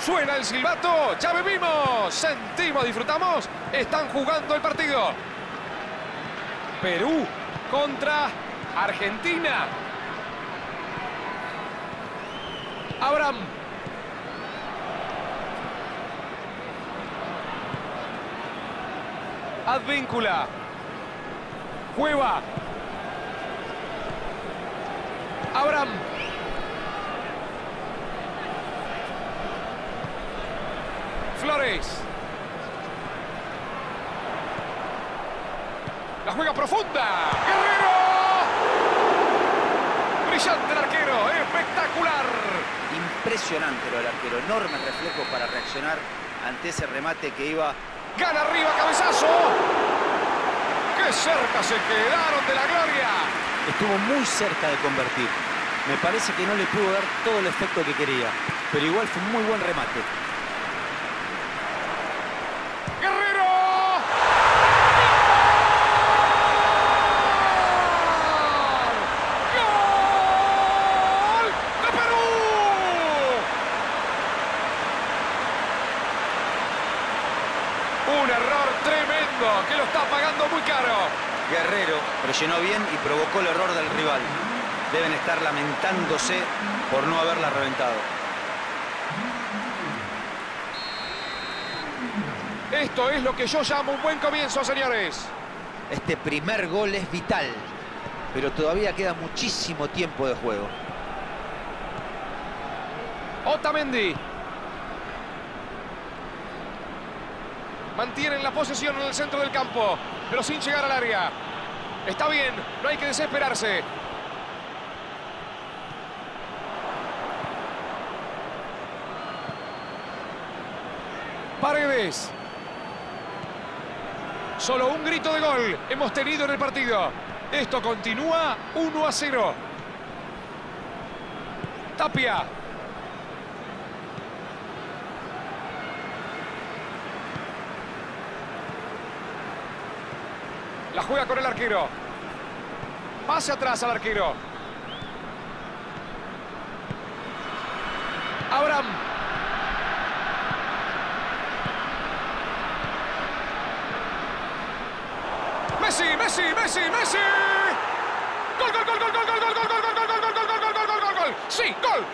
Suena el silbato, ya vivimos, sentimos, disfrutamos, están jugando el partido. Perú contra Argentina. Abraham. Advíncula. Cueva. Abraham. Flores. La juega profunda. ¡Guerrero! Brillante el arquero, espectacular. Impresionante lo del arquero, enormes reflejos para reaccionar ante ese remate que iba. Gana arriba, cabezazo. ¡Qué cerca se quedaron de la gloria! Estuvo muy cerca de convertir. Me parece que no le pudo dar todo el efecto que quería, pero igual fue un muy buen remate. ¡Guerrero! ¡Gol! ¡Gol de Perú! Un error tremendo que lo está pagando muy caro. Guerrero presionó bien y provocó el error del rival. Deben estar lamentándose por no haberla reventado. Esto es lo que yo llamo un buen comienzo, señores. Este primer gol es vital, pero todavía queda muchísimo tiempo de juego. Otamendi. Mantienen la posesión en el centro del campo, pero sin llegar al área. Está bien, no hay que desesperarse. Paredes. Solo un grito de gol hemos tenido en el partido. Esto continúa 1-0. Tapia. La juega con el arquero. Pase atrás al arquero. Abraham. Messi, Messi, Messi, Messi. Gol, gol, gol, gol, gol, gol, gol, gol, gol, gol, gol, gol, gol, gol, gol, gol, gol, gol. Sí, gol.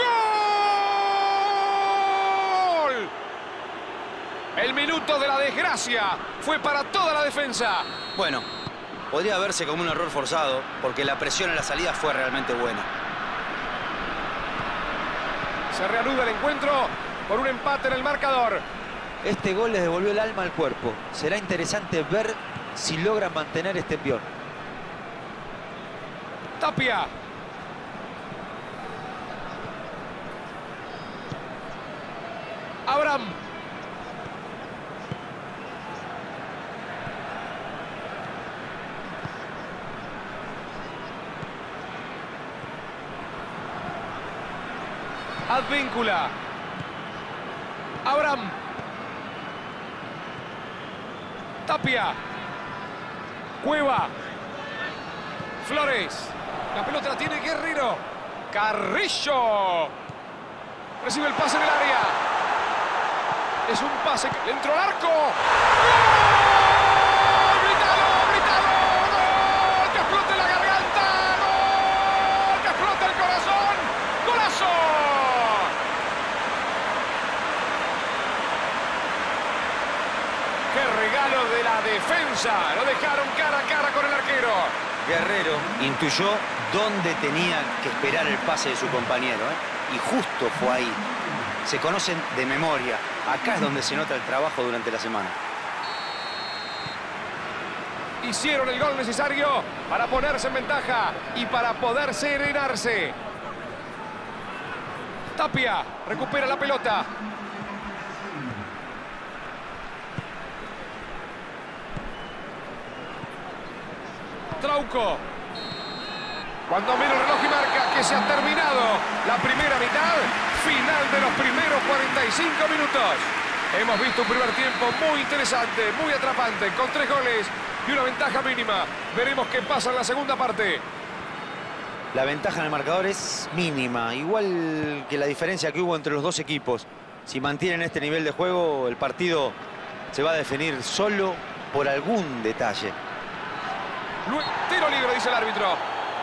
¡Gol! El minuto de la desgracia fue para toda la defensa. Bueno, podría verse como un error forzado, porque la presión en la salida fue realmente buena. Se reanuda el encuentro por un empate en el marcador. Este gol les devolvió el alma al cuerpo. Será interesante ver si logran mantener este envión. Tapia. Abraham. Advíncula. Abraham. Tapia. Cueva. Flores. La pelota la tiene Guerrero. Carrillo. Recibe el pase en el área. Es un pase que entró al arco. ¡Gol! ¡Gritalo! ¡Gritalo! ¡Gol! ¡Que explote la garganta! ¡Gol! ¡Que explote el corazón! ¡Golazo! ¡Qué regalo de la defensa! Lo dejaron cara a cara con el arquero. Guerrero intuyó dónde tenía que esperar el pase de su compañero, y justo fue ahí. Se conocen de memoria. Acá es donde se nota el trabajo durante la semana. Hicieron el gol necesario para ponerse en ventaja y para poder serenarse. Tapia recupera la pelota. Trauco. Cuando mira el reloj y marca que se ha terminado la primera mitad, final de los primeros 45 minutos. Hemos visto un primer tiempo muy interesante, muy atrapante, con 3 goles y una ventaja mínima. Veremos qué pasa en la segunda parte. La ventaja en el marcador es mínima, igual que la diferencia que hubo entre los dos equipos. Si mantienen este nivel de juego, el partido se va a definir solo por algún detalle. Tiro libre, dice el árbitro.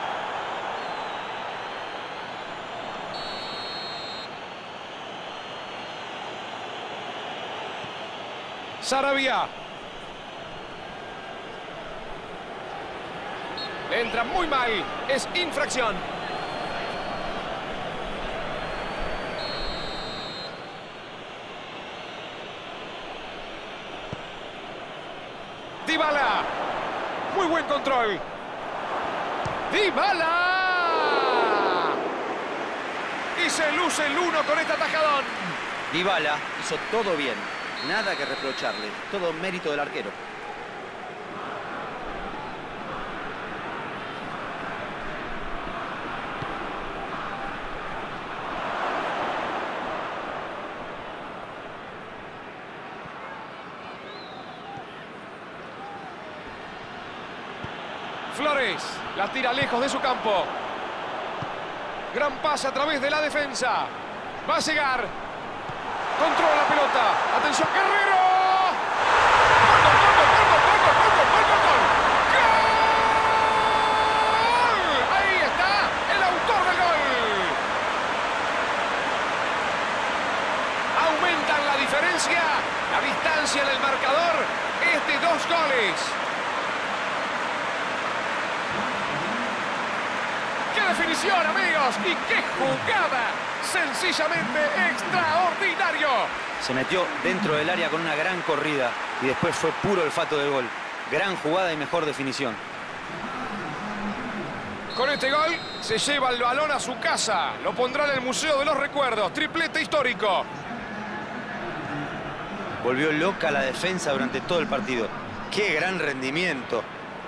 Sarabia. Le entra muy mal. Es infracción. Dybala. Muy buen control. Dybala. Y se luce el 1 con este atajadón. Dybala hizo todo bien. Nada que reprocharle. Todo mérito del arquero. Flores la tira lejos de su campo. Gran pase a través de la defensa. Va a llegar. Controla la pelota. Atención, Guerrero. ¡Gol, gol, gol, gol, gol, gol, gol, gol, gol, gol, gol! ¡Gol! Ahí está el autor del gol. Aumentan la diferencia. La distancia en el marcador es de 2 goles. ¡Qué definición, amigos! ¡Y qué jugada! Sencillamente extraordinario. Se metió dentro del área con una gran corrida y después fue puro olfato del gol. Gran jugada y mejor definición. Con este gol se lleva el balón a su casa. Lo pondrá en el Museo de los Recuerdos. Triplete histórico. Volvió loca la defensa durante todo el partido. ¡Qué gran rendimiento!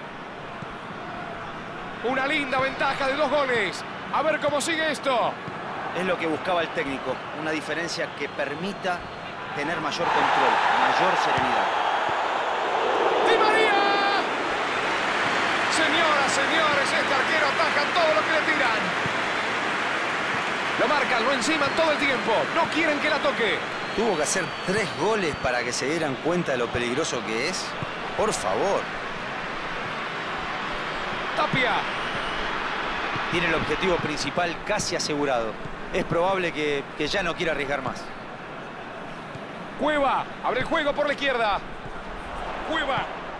Una linda ventaja de 2 goles. A ver cómo sigue esto. Es lo que buscaba el técnico. Una diferencia que permita tener mayor control, mayor serenidad. ¡Di María! Señoras, señores, este arquero ataja todo lo que le tiran. Lo marcan, lo enciman todo el tiempo. No quieren que la toque. Tuvo que hacer 3 goles para que se dieran cuenta de lo peligroso que es. Por favor. Tapia. Tiene el objetivo principal casi asegurado. Es probable que ya no quiera arriesgar más. Cueva. Abre el juego por la izquierda. Cueva.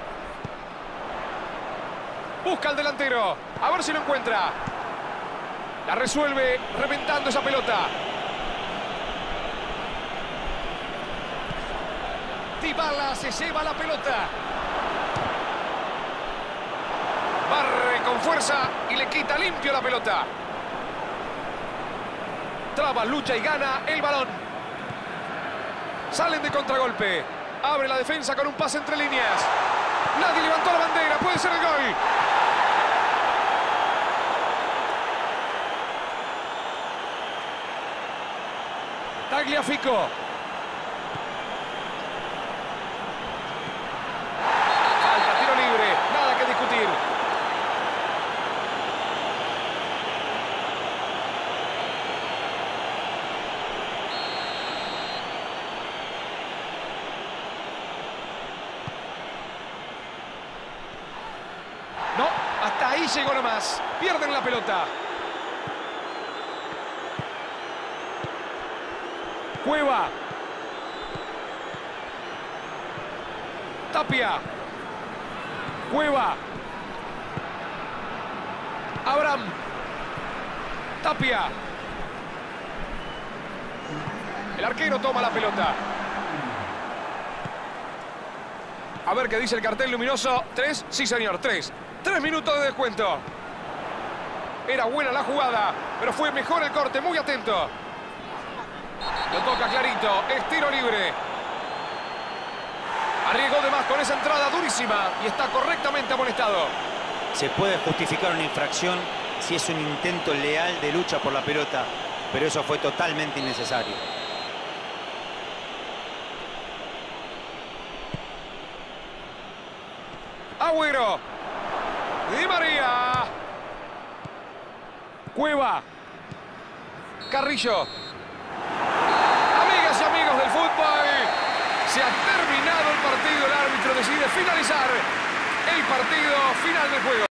Busca al delantero. A ver si lo encuentra. La resuelve reventando esa pelota. Dybala se lleva la pelota. Barre con fuerza y le quita limpio la pelota. Traba, lucha y gana el balón. Salen de contragolpe. Abre la defensa con un pase entre líneas. Nadie levantó la bandera. Puede ser el gol. Tagliafico. Falta, tiro libre. Nada que discutir. No, hasta ahí llegó nomás. Pierden la pelota. Cueva. Tapia. Cueva. Abraham. Tapia. El arquero toma la pelota. A ver qué dice el cartel luminoso. 3, sí señor, 3. 3 minutos de descuento. Era buena la jugada, pero fue mejor el corte, muy atento. Lo toca clarito, es tiro libre. Arriesgó de más con esa entrada durísima y está correctamente amonestado. Se puede justificar una infracción si es un intento leal de lucha por la pelota, pero eso fue totalmente innecesario. Agüero. Di María. Cueva. Carrillo. Amigas y amigos, Se ha terminado el partido. El árbitro decide finalizar el partido. Final del juego.